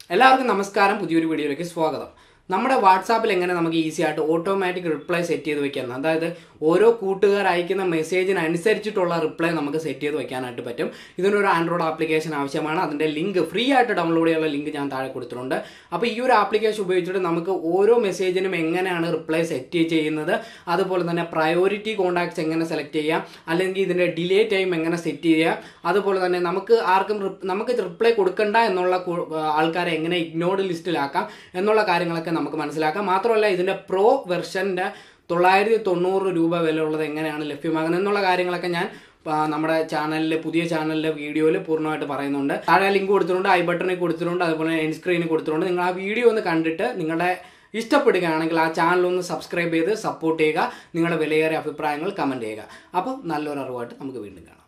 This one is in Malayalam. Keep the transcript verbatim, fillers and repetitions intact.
എല്ലാവർക്കും നമസ്കാരം. പുതിയൊരു വീഡിയോയിലേക്ക് സ്വാഗതം. നമ്മുടെ വാട്സാപ്പിൽ എങ്ങനെ നമുക്ക് ഈസി ആയിട്ട് ഓട്ടോമാറ്റിക് റിപ്ലൈ സെറ്റ് ചെയ്ത് വെക്കാം, അതായത് ഓരോ കൂട്ടുകാർ അയക്കുന്ന മെസ്സേജിനനുസരിച്ചിട്ടുള്ള റിപ്ലൈ നമുക്ക് സെറ്റ് ചെയ്ത് വെക്കാനായിട്ട് പറ്റും. ഇതിനൊരു ആൻഡ്രോയിഡ് ആപ്ലിക്കേഷൻ ആവശ്യമാണ്. അതിൻ്റെ ലിങ്ക് ഫ്രീ ആയിട്ട് ഡൗൺലോഡ് ചെയ്യാനുള്ള ലിങ്ക് ഞാൻ താഴെ കൊടുത്തിട്ടുണ്ട്. അപ്പോൾ ഈ ഒരു ആപ്ലിക്കേഷൻ ഉപയോഗിച്ചിട്ട് നമുക്ക് ഓരോ മെസ്സേജിനും എങ്ങനെയാണ് റിപ്ലൈ സെറ്റ് ചെയ്യുന്നത്, അതുപോലെ തന്നെ പ്രയോറിറ്റി കോൺടാക്ട്സ് എങ്ങനെ സെലക്ട് ചെയ്യാം, അല്ലെങ്കിൽ ഇതിൻ്റെ ഡിലേ ടൈം എങ്ങനെ സെറ്റ് ചെയ്യാം, അതുപോലെ തന്നെ നമുക്ക് ആർക്കും നമുക്ക് റിപ്ലൈ കൊടുക്കണ്ട എന്നുള്ള ആൾക്കാരെ എങ്ങനെ ഇഗ്നോർഡ് ലിസ്റ്റിലാക്കാം എന്നുള്ള കാര്യങ്ങളൊക്കെ നമുക്ക് മനസ്സിലാക്കാം. മാത്രമല്ല ഇതിൻ്റെ പ്രോ വെർഷൻ്റെ തൊള്ളായിരത്തി തൊണ്ണൂറ് രൂപ വില ഉള്ളത് എങ്ങനെയാണ് ലഭ്യമാകുന്നത് എന്നുള്ള കാര്യങ്ങളൊക്കെ ഞാൻ നമ്മുടെ ചാനലിലെ പുതിയ ചാനലിലെ വീഡിയോയിൽ പൂർണ്ണമായിട്ട് പറയുന്നുണ്ട്. താഴെ ലിങ്ക് കൊടുത്തിട്ടുണ്ട്, ഐ ബട്ടണിൽ കൊടുത്തിട്ടുണ്ട്, അതുപോലെ എൻഡ് സ്ക്രീനിൽ കൊടുത്തിട്ടുണ്ട്. നിങ്ങൾ ആ വീഡിയോ ഒന്ന് കണ്ടിട്ട് നിങ്ങളുടെ ഇഷ്ടപ്പെടുകയാണെങ്കിൽ ആ ചാനൽ ഒന്ന് സബ്സ്ക്രൈബ് ചെയ്ത് സപ്പോർട്ട് ചെയ്യുക. നിങ്ങളുടെ വിലയേറിയ അഭിപ്രായങ്ങൾ കമൻറ്റ് ചെയ്യുക. അപ്പോൾ നല്ലൊരു അറിവായിട്ട് നമുക്ക് വീണ്ടും കാണാം.